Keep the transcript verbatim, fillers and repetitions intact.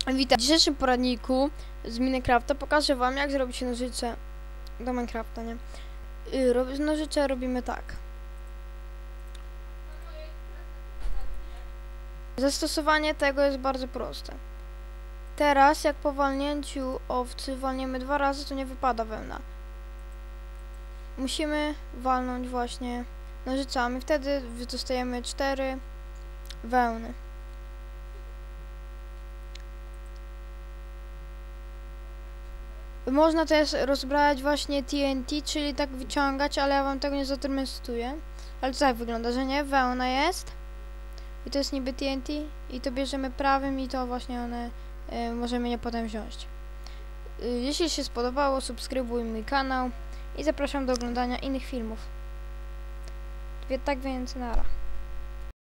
Witam. W dzisiejszym poradniku z Minecrafta pokażę wam, jak zrobić nożyce do Minecrafta, nie? Yy, z nożyce robimy tak. Zastosowanie tego jest bardzo proste. Teraz, jak po walnięciu owcy walniemy dwa razy, to nie wypada wełna. Musimy walnąć właśnie nożycami, wtedy dostajemy cztery wełny. Można też rozbrać właśnie T N T, czyli tak wyciągać, ale ja wam tego nie zademonstruję. Ale to tak wygląda, że nie, wełna jest i to jest niby T N T i to bierzemy prawym i to właśnie one y, możemy je potem wziąć. Y, jeśli się spodobało, subskrybuj mój kanał i zapraszam do oglądania innych filmów. Tak więc nara.